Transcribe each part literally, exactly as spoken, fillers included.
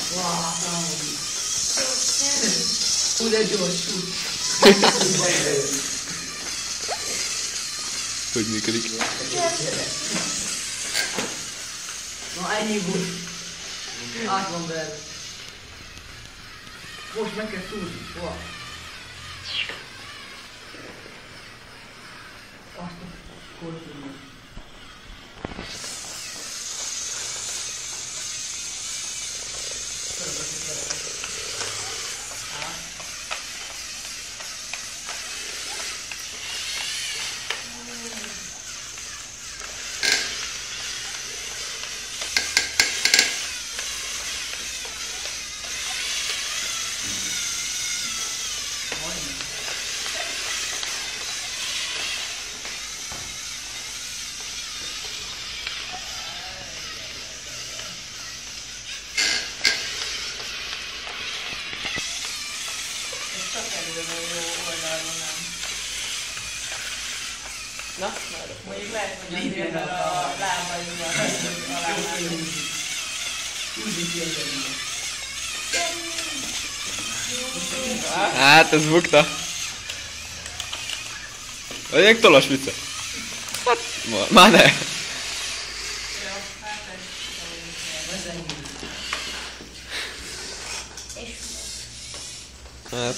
Hú, de gyorsul. Hogy működik? Na ennyi volt. Át van belőle. Most meg kell szúrni. Hova? Azt a korszúrni. Na, mondjuk lehet, hogy azért a lábaimmal alá. Hát ez bukta. Vegyek tolas vicce. Hát, már ne. Hát.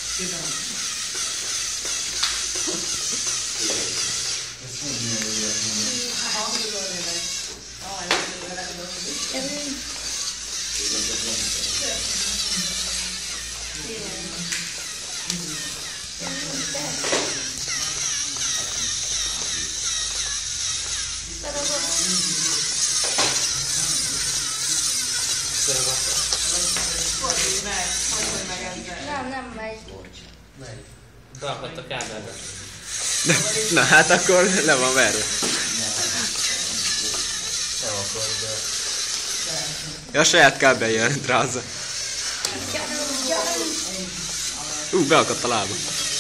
Nem, nem megy. Beakadt a kábelbe. Na hát akkor le van verve. Nem akar, de... Ja, a saját kábel jelent rázza. Ú, beakadt a lába.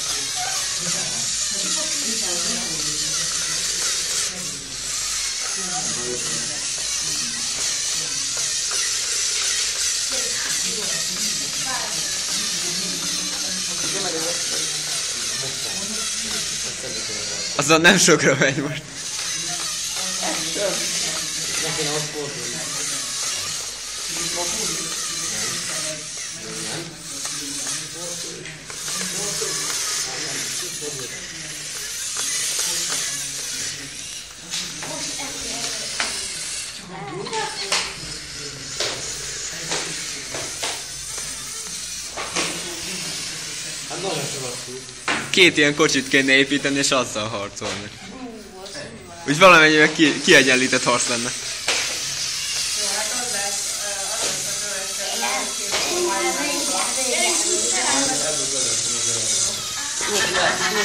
Azzal nem sokra megy most. Nem kéne ott fordulni. Hát nagyon sokat. Két ilyen kocsit kéne építeni és azzal harcolni. Úgy valamennyivel ki, kiegyenlített harc lenne. Jó, hát az lesz, az lesz a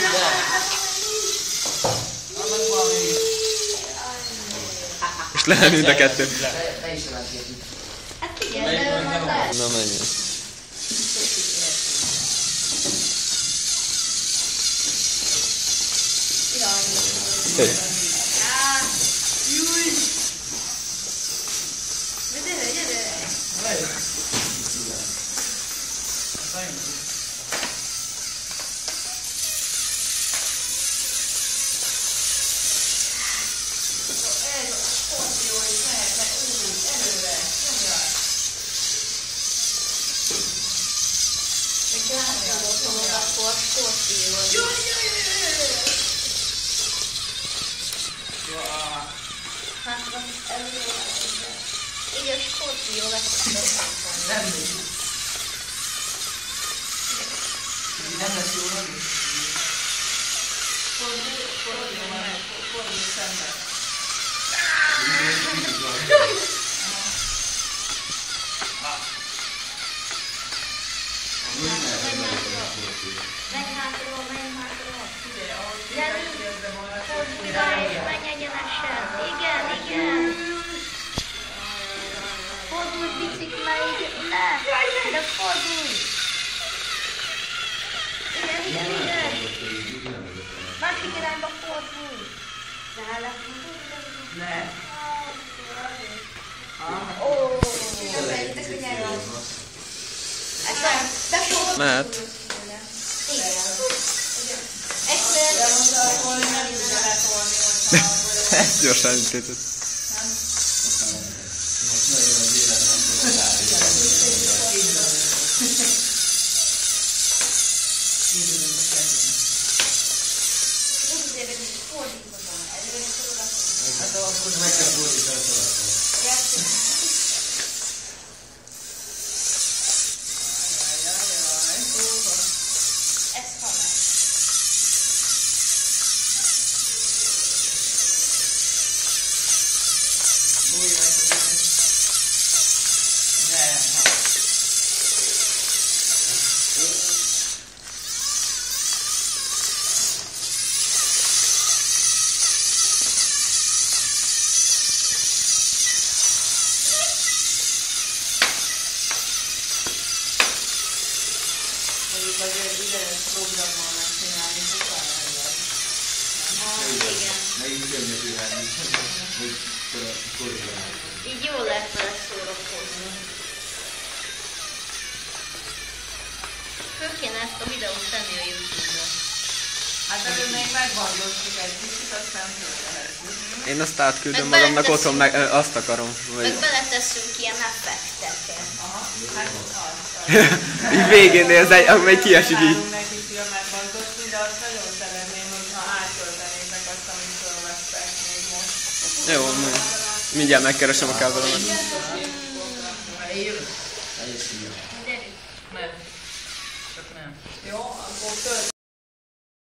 következő. Most lehet mind a kettő. Te is elképít. Hát igen, de ő már lesz. Na menjünk. Hey. Gyere, gyere! Hát van előre. Így a skorpió lesz a Nem lesz. Nem lesz jó, nem? Fordul, fordul meg, fordul szembe. Menj hátról, menj hátról. Fordulj rá és menj egyenesen. Igen, igen. Fordulj picit, megy le. De fordulj. Igen, igen, igen. Másik irányba fordulj. De lefordulj. Ne. Ó, igen, de könnyen van. Mehet. Igen. Egyszer... Ezt gyorsan intézett. Hát akkor meg kell fordítani a Ez halál. Mondjuk azért ugyanez programmal megcsinálni, sokkal nehezebb. Ah, igen. Megint könnyű lenni. Hogy koreográfálni. Így jól lehet vele szórakozni. Föl kéne ezt a videót tenni a YouTube-ra. Hát előbb még megvallottuk egy kicsit, aztán föltehetjük. Én azt átküldöm Meg magamnak beleteszünk. otthon, meg, ö, azt akarom. Meg Vagy... beletesszünk ilyen effekteket. Aha, hát az. így végén nézd, akkor még kiesik így. Próbálunk neki filmet vallotni, de azt nagyon szeretném, hogyha átöltenétek azt, amit fölvettek még most. Jó, mindjárt megkeresem a kábelemet. Jövök.